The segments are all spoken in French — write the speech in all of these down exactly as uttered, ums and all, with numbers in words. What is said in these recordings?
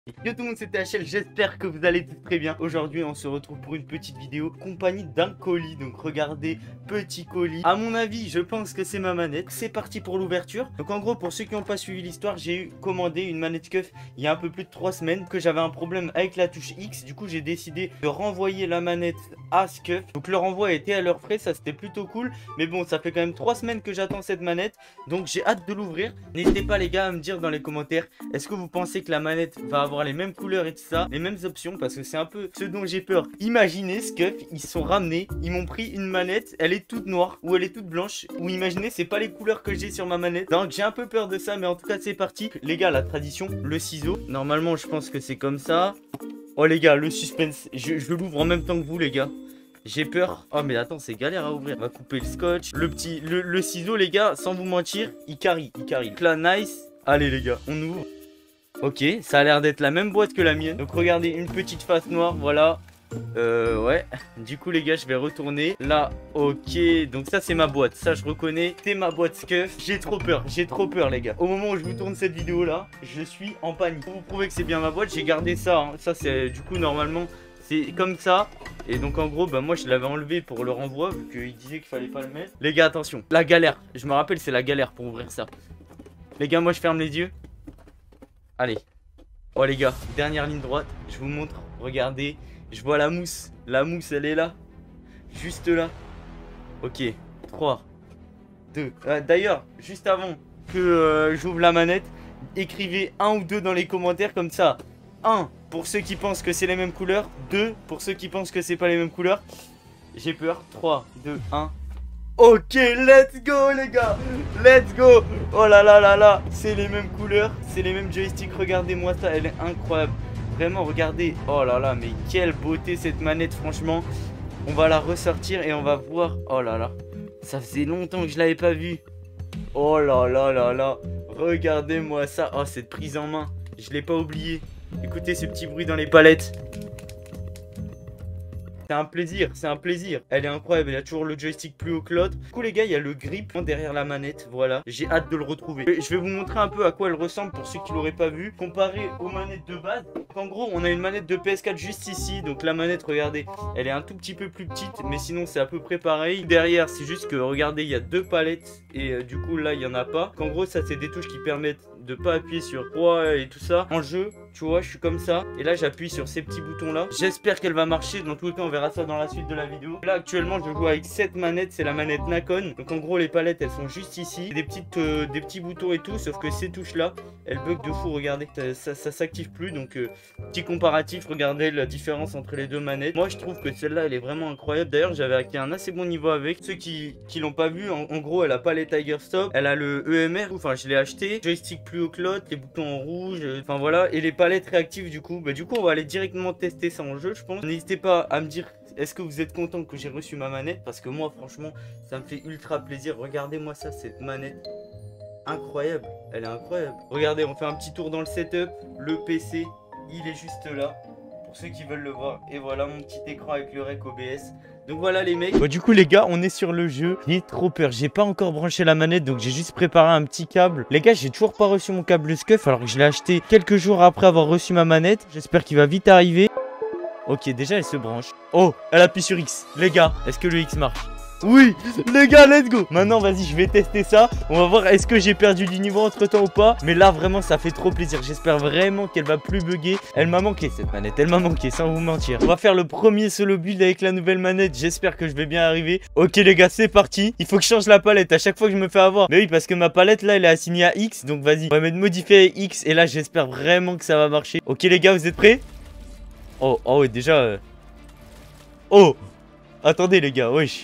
Yo tout le monde, c'est T H L, j'espère que vous allez tous très bien. Aujourd'hui on se retrouve pour une petite vidéo compagnie d'un colis. Donc regardez, petit colis. À mon avis je pense que c'est ma manette. C'est parti pour l'ouverture. Donc en gros, pour ceux qui n'ont pas suivi l'histoire, j'ai eu commandé une manette Scuf il y a un peu plus de trois semaines. Que j'avais un problème avec la touche X. Du coup j'ai décidé de renvoyer la manette à Scuf. Donc le renvoi a été à leurs frais, ça c'était plutôt cool. Mais bon, ça fait quand même trois semaines que j'attends cette manette. Donc j'ai hâte de l'ouvrir. N'hésitez pas les gars à me dire dans les commentaires, est-ce que vous pensez que la manette va avoir les mêmes couleurs et tout ça, les mêmes options, parce que c'est un peu ce dont j'ai peur. Imaginez Scuf, ils sont ramenés, ils m'ont pris une manette, elle est toute noire ou elle est toute blanche, ou imaginez c'est pas les couleurs que j'ai sur ma manette. Donc j'ai un peu peur de ça, mais en tout cas c'est parti. Les gars, la tradition, le ciseau, normalement je pense que c'est comme ça. Oh les gars, le suspense, je, je l'ouvre en même temps que vous les gars. J'ai peur. Oh mais attends, c'est galère à ouvrir. On va couper le scotch. Le petit, le, le ciseau les gars, sans vous mentir, il carry, il carry. Donc là, nice. Allez les gars, on ouvre. Ok, ça a l'air d'être la même boîte que la mienne. Donc regardez, une petite face noire, voilà. Euh, ouais. Du coup les gars, je vais retourner. Là, ok. Donc ça c'est ma boîte, ça je reconnais. C'est ma boîte Scuf. J'ai trop peur, j'ai trop peur les gars. Au moment où je vous tourne cette vidéo là, je suis en panique. Pour vous prouver que c'est bien ma boîte, j'ai gardé ça, hein. Ça c'est du coup normalement, c'est comme ça. Et donc en gros, bah moi je l'avais enlevé pour le renvoi, vu qu'il disait qu'il fallait pas le mettre. Les gars, attention, la galère. Je me rappelle, c'est la galère pour ouvrir ça. Les gars, moi je ferme les yeux. Allez. Oh les gars, dernière ligne droite, je vous montre, regardez, je vois la mousse, la mousse elle est là, juste là. Ok, trois, deux, euh, d'ailleurs, juste avant que euh, j'ouvre la manette, écrivez un ou deux dans les commentaires comme ça. Un, pour ceux qui pensent que c'est les mêmes couleurs, deux, pour ceux qui pensent que c'est pas les mêmes couleurs. J'ai peur, trois, deux, un. Ok, let's go les gars, let's go. Oh là là là là, c'est les mêmes couleurs, c'est les mêmes joysticks, regardez-moi ça, elle est incroyable. Vraiment, regardez, oh là là, mais quelle beauté cette manette, franchement. On va la ressortir et on va voir, oh là là. Ça faisait longtemps que je l'avais pas vue. Oh là là là là, regardez-moi ça, oh cette prise en main, je l'ai pas oublié. Écoutez ce petit bruit dans les palettes. C'est un plaisir, c'est un plaisir. Elle est incroyable, il y a toujours le joystick plus haut que l'autre. Du coup les gars, il y a le grip derrière la manette, voilà. J'ai hâte de le retrouver. Je vais vous montrer un peu à quoi elle ressemble pour ceux qui l'auraient pas vu. Comparé aux manettes de base. En gros, on a une manette de P S quatre juste ici. Donc la manette, regardez, elle est un tout petit peu plus petite, mais sinon c'est à peu près pareil. Derrière, c'est juste que, regardez, il y a deux palettes. Et euh, du coup là, il n'y en a pas. En gros, ça c'est des touches qui permettent de pas appuyer sur quoi et tout ça. En jeu, tu vois, je suis comme ça. Et là, j'appuie sur ces petits boutons là. J'espère qu'elle va marcher. Dans tous les cas, on verra ça dans la suite de la vidéo. Là, actuellement, je joue avec cette manette. C'est la manette Nacon. Donc, en gros, les palettes, elles sont juste ici. Des, petites, euh, des petits boutons et tout. Sauf que ces touches là, elles bug de fou. Regardez, ça, ça, ça s'active plus. Donc, euh, petit comparatif. Regardez la différence entre les deux manettes. Moi, je trouve que celle-là, elle est vraiment incroyable. D'ailleurs, j'avais acquis un assez bon niveau avec. Ceux qui, qui l'ont pas vu, en, en gros, elle a pas les Tiger Stop. Elle a le E M R. Enfin, je l'ai acheté. Joystick plus haut que l'autre. Les boutons en rouge. Enfin, voilà. Et les palettes réactives, du coup. Bah, du coup, on va aller directement tester ça en jeu, je pense. N'hésitez pas à me dire, est-ce que vous êtes content que j'ai reçu ma manette? Parce que moi, franchement, ça me fait ultra plaisir. Regardez-moi ça, cette manette. Incroyable. Elle est incroyable. Regardez, on fait un petit tour dans le setup. Le P C, il est juste là. Pour ceux qui veulent le voir. Et voilà mon petit écran avec le rec O B S. Donc voilà les mecs. Bon, du coup les gars, on est sur le jeu. J'ai trop peur. J'ai pas encore branché la manette, donc j'ai juste préparé un petit câble. Les gars, j'ai toujours pas reçu mon câble Scuf, alors que je l'ai acheté quelques jours après avoir reçu ma manette. J'espère qu'il va vite arriver. Ok, déjà elle se branche. Oh, elle appuie sur X. Les gars, est-ce que le X marche? Oui, les gars, let's go. Maintenant, vas-y, je vais tester ça. On va voir est-ce que j'ai perdu du niveau entre temps ou pas. Mais là, vraiment, ça fait trop plaisir. J'espère vraiment qu'elle va plus bugger. Elle m'a manqué cette manette, elle m'a manqué, sans vous mentir. On va faire le premier solo build avec la nouvelle manette. J'espère que je vais bien arriver. Ok les gars, c'est parti. Il faut que je change la palette à chaque fois que je me fais avoir. Mais oui, parce que ma palette là, elle est assignée à X. Donc vas-y, on va mettre modifier X. Et là, j'espère vraiment que ça va marcher. Ok les gars, vous êtes prêts? Oh, oh ouais, déjà... Euh... Oh, attendez les gars, wesh.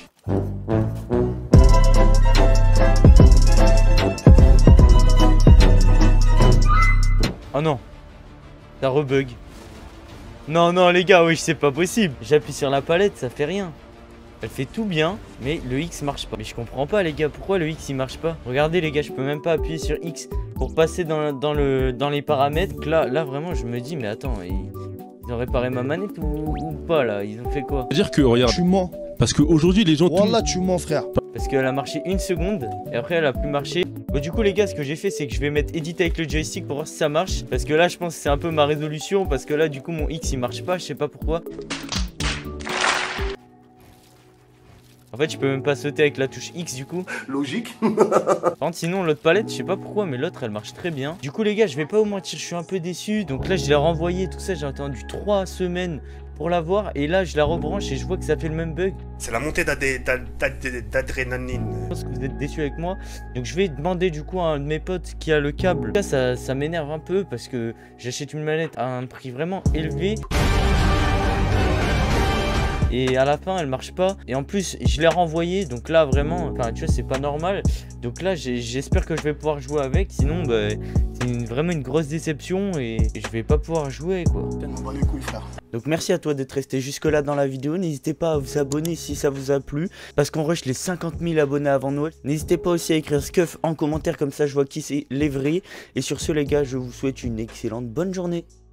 Oh non, ça rebug. Non, non les gars, wesh, c'est pas possible. J'appuie sur la palette, ça fait rien. Elle fait tout bien, mais le X marche pas. Mais je comprends pas les gars, pourquoi le X il marche pas? Regardez les gars, je peux même pas appuyer sur X pour passer dans, dans, le, dans les paramètres. Là, là vraiment je me dis, mais attends, ils, ils ont réparé ma manette ou, ou pas là? Ils ont fait quoi? C'est-à-dire que regarde, Tu mens. parce qu'aujourd'hui les gens... Wallah, tu mens, frère. parce qu'elle a marché une seconde et après elle a plus marché. Bon, du coup les gars, ce que j'ai fait, c'est que je vais mettre edit avec le joystick pour voir si ça marche, parce que là je pense que c'est un peu ma résolution, parce que là du coup mon X il marche pas, je sais pas pourquoi. En fait, je peux même pas sauter avec la touche X du coup. Logique. Par contre, sinon, l'autre palette, je sais pas pourquoi, mais l'autre elle marche très bien. Du coup, les gars, je vais pas vous mentir, je suis un peu déçu. Donc là, je l'ai renvoyé, tout ça, j'ai attendu trois semaines pour l'avoir. Et là, je la rebranche et je vois que ça fait le même bug. C'est la montée d'adé- d'ad- d'adrénaline. Je pense que vous êtes déçus avec moi. Donc je vais demander du coup à un de mes potes qui a le câble. Là, ça, ça m'énerve un peu parce que j'achète une manette à un prix vraiment élevé. Et à la fin elle marche pas. Et en plus je l'ai renvoyé. Donc là vraiment, enfin tu vois, c'est pas normal. Donc là j'espère que je vais pouvoir jouer avec. Sinon bah, c'est une, vraiment une grosse déception. Et, et je vais pas pouvoir jouer quoi. On va les couilles, frère. Donc merci à toi d'être resté jusque là dans la vidéo. N'hésitez pas à vous abonner si ça vous a plu, parce qu'on rush les cinquante mille abonnés avant Noël. N'hésitez pas aussi à écrire Scuff en commentaire, comme ça je vois qui c'est les vrais. Et sur ce les gars, je vous souhaite une excellente bonne journée.